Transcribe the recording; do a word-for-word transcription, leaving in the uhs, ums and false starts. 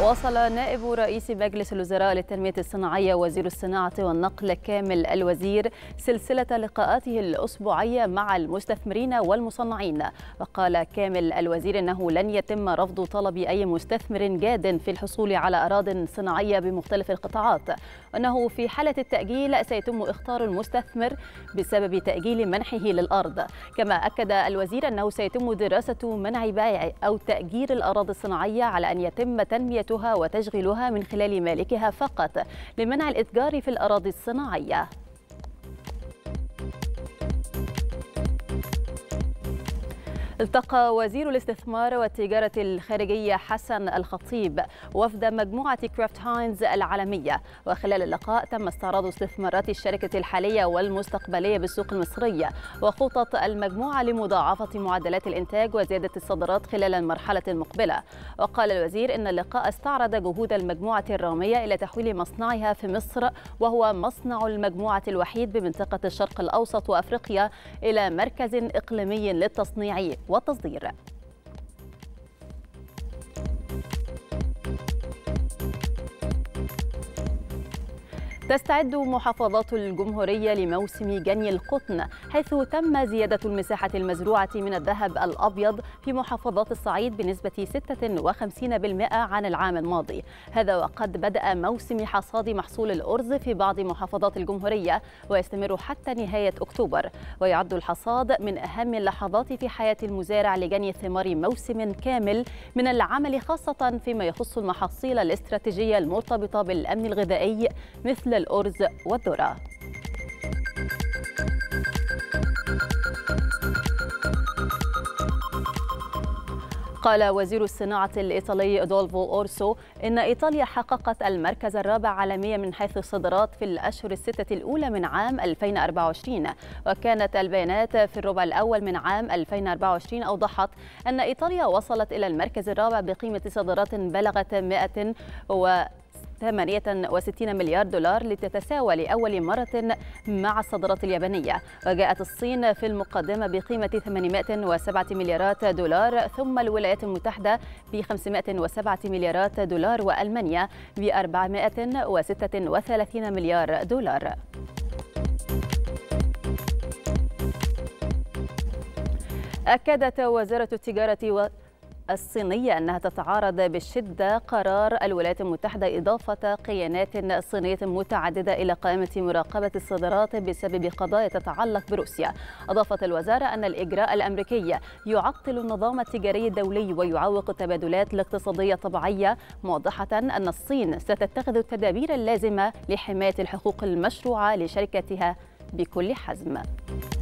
واصل نائب رئيس مجلس الوزراء للتنمية الصناعية وزير الصناعة والنقل كامل الوزير سلسلة لقاءاته الأسبوعية مع المستثمرين والمصنعين. وقال كامل الوزير أنه لن يتم رفض طلب أي مستثمر جاد في الحصول على أراضٍ صناعية بمختلف القطاعات، وأنه في حالة التأجيل سيتم اختار المستثمر بسبب تأجيل منحه للأرض. كما أكد الوزير أنه سيتم دراسة منع بيع أو تأجير الأراضي الصناعية على أن يتم تنميتها وتشغيلها من خلال مالكها فقط لمنع الإتجار في الأراضي الصناعية. التقى وزير الاستثمار والتجارة الخارجية حسن الخطيب وفد مجموعة كرافت هاينز العالمية، وخلال اللقاء تم استعراض استثمارات الشركة الحالية والمستقبلية بالسوق المصرية وخطط المجموعة لمضاعفة معدلات الإنتاج وزيادة الصادرات خلال المرحلة المقبلة. وقال الوزير إن اللقاء استعرض جهود المجموعة الرامية إلى تحويل مصنعها في مصر، وهو مصنع المجموعة الوحيد بمنطقة الشرق الأوسط وأفريقيا، إلى مركز إقليمي للتصنيع والتصدير. تستعد محافظات الجمهورية لموسم جني القطن، حيث تم زيادة المساحة المزروعة من الذهب الأبيض في محافظات الصعيد بنسبة ستة وخمسين بالمئة عن العام الماضي. هذا وقد بدأ موسم حصاد محصول الأرز في بعض محافظات الجمهورية ويستمر حتى نهاية أكتوبر. ويعد الحصاد من أهم اللحظات في حياة المزارع لجني ثمار موسم كامل من العمل، خاصة فيما يخص المحاصيل الاستراتيجية المرتبطة بالأمن الغذائي مثل الأرز والذرة. قال وزير الصناعة الإيطالي أدولفو أورسو إن إيطاليا حققت المركز الرابع عالميا من حيث الصادرات في الأشهر الستة الأولى من عام ألفين وأربعة وعشرين، وكانت البيانات في الربع الأول من عام ألفين وأربعة وعشرين أوضحت أن إيطاليا وصلت إلى المركز الرابع بقيمة صادرات بلغت مئة وثمانية وستين مليار دولار، لتتساوى لأول مرة مع الصادرات اليابانية. وجاءت الصين في المقدمة بقيمة ثمانمئة وسبعة مليارات دولار، ثم الولايات المتحدة ب خمسمئة وسبعة مليارات دولار، وألمانيا ب أربعمئة وستة وثلاثين مليار دولار. أكدت وزارة التجارة الصينية أنها تتعارض بشدة قرار الولايات المتحدة إضافة كيانات صينية متعددة إلى قائمة مراقبة الصادرات بسبب قضايا تتعلق بروسيا. أضافت الوزارة أن الإجراء الأمريكي يعطل النظام التجاري الدولي ويعوق التبادلات الاقتصادية الطبيعية، موضحة أن الصين ستتخذ التدابير اللازمة لحماية الحقوق المشروعة لشركتها بكل حزم.